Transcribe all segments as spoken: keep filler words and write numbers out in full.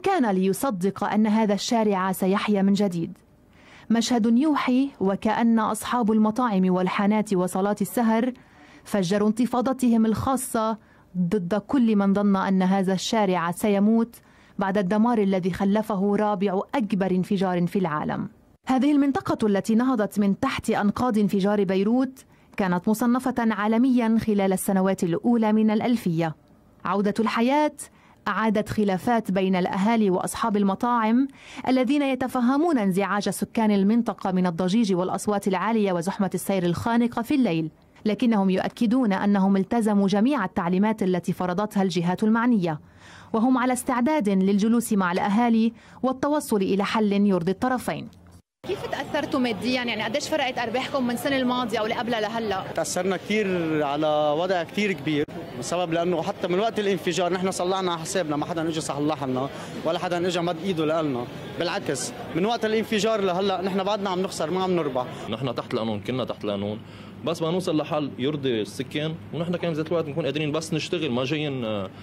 كان ليصدق أن هذا الشارع سيحيا من جديد. مشهد يوحي وكأن أصحاب المطاعم والحانات وصالات السهر فجروا انتفاضتهم الخاصة ضد كل من ظن أن هذا الشارع سيموت بعد الدمار الذي خلفه رابع أكبر انفجار في العالم. هذه المنطقة التي نهضت من تحت أنقاض انفجار بيروت كانت مصنفة عالميا خلال السنوات الأولى من الألفية. عودة الحياة أعادت خلافات بين الأهالي وأصحاب المطاعم الذين يتفهمون انزعاج سكان المنطقة من الضجيج والأصوات العالية وزحمة السير الخانقة في الليل، لكنهم يؤكدون أنهم التزموا جميع التعليمات التي فرضتها الجهات المعنية، وهم على استعداد للجلوس مع الأهالي والتوصل إلى حل يرضي الطرفين. كيف تأثرتوا ماديا؟ يعني قديش فرقت أرباحكم من السنة الماضية أو اللي قبلها لهلا؟ تأثرنا كثير على وضع كثير كبير، بسبب لأنه حتى من وقت الانفجار نحن صلعنا على حسابنا، ما حدا اجى صلح لنا ولا حدا اجى مد ايده لنا، بالعكس من وقت الانفجار لهلا نحن بعدنا عم نخسر ما عم نربح. نحن تحت القانون، كنا تحت القانون، بس ما نوصل لحل يرضي السكان، ونحن كمان بذات الوقت نكون قادرين بس نشتغل، ما جايين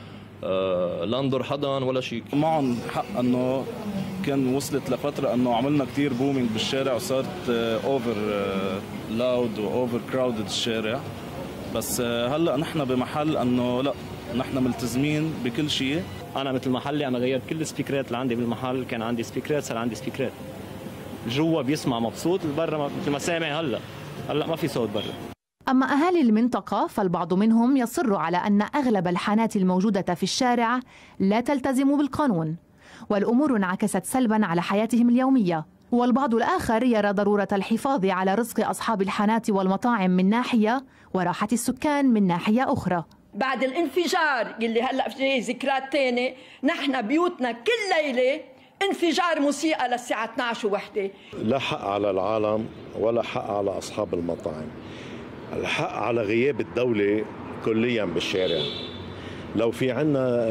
لا نضر حدا ولا شيء. معهم حق انه كان وصلت لفتره انه عملنا كثير بومينج بالشارع وصارت اوفر لاود واوفر كراودد الشارع، بس هلا نحن بمحل انه لا، نحن ملتزمين بكل شيء. انا مثل محلي انا غيرت كل السبيكرات اللي عندي بالمحل، كان عندي سبيكرات صار عندي سبيكرات. جوا بيسمع مبسوط، برا مثل ما سامع هلا، هلا ما في صوت برا. أما أهالي المنطقة فالبعض منهم يصر على أن أغلب الحانات الموجودة في الشارع لا تلتزم بالقانون، والأمور انعكست سلبا على حياتهم اليومية. والبعض الآخر يرى ضرورة الحفاظ على رزق أصحاب الحانات والمطاعم من ناحية وراحة السكان من ناحية أخرى. بعد الانفجار اللي هلا في ذكريات تاني، نحن بيوتنا كل ليلة انفجار موسيقى للساعة اثنعش ووحدة. لا حق على العالم ولا حق على أصحاب المطاعم، الحق على غياب الدولة كليا بالشارع. لو في عنا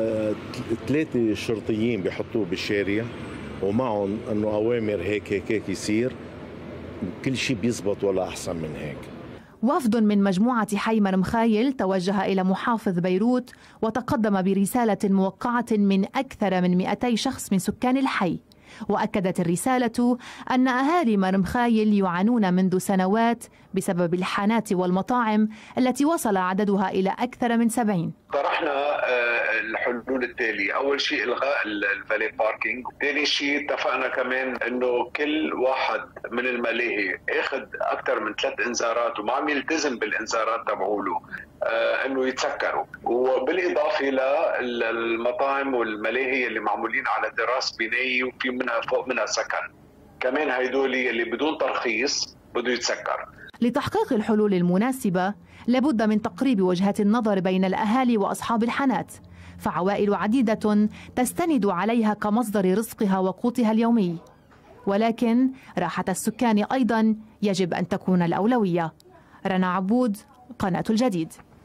ثلاثة شرطيين بيحطوه بالشارع ومعهم انه اوامر هيك هيك هيك يصير، كل شيء بيزبط ولا احسن من هيك. وفد من مجموعة حي مرمخايل توجه إلى محافظ بيروت وتقدم برسالة موقعة من أكثر من مئتي شخص من سكان الحي، وأكدت الرسالة أن أهالي مرمخايل يعانون منذ سنوات بسبب الحانات والمطاعم التي وصل عددها إلى أكثر من سبعين. طرحنا الحلول التالية: أول شيء إلغاء الفالي باركينج، ثاني شيء اتفقنا كمان إنه كل واحد من الملاهي أخذ أكثر من ثلاث إنذارات وما عم يلتزم بالإنذارات تبعوله إنه يتسكروا، وبالإضافة للمطاعم والملاهي اللي معمولين على دراسة بنائية وفي منها فوق منها سكن، كمان هيدولي اللي بدون ترخيص بده يتسكر. لتحقيق الحلول المناسبة لابد من تقريب وجهات النظر بين الأهالي وأصحاب الحانات، فعوائل عديدة تستند عليها كمصدر رزقها وقوتها اليومي، ولكن راحة السكان أيضا يجب أن تكون الأولوية. رنا عبود، قناة الجديد.